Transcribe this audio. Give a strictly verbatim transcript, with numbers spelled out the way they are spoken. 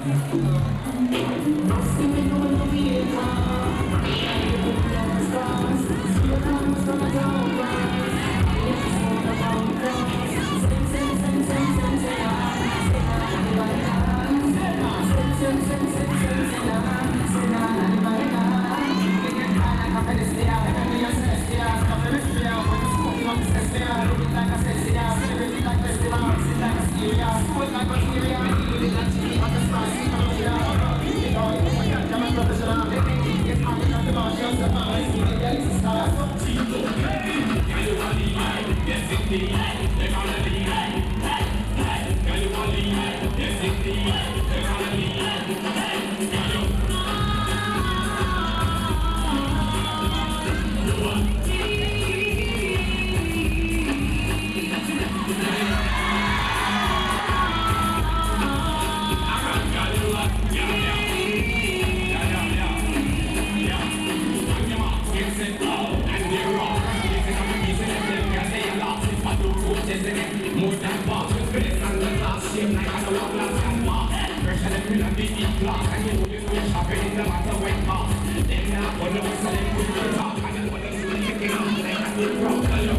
More than box with face and the glass shape like a long glass and bar. Fresh and the and the deep glass and you know you switch up in the matter when pass. Then now for the whistle and put the top and then for the switch kicking up like a big rock.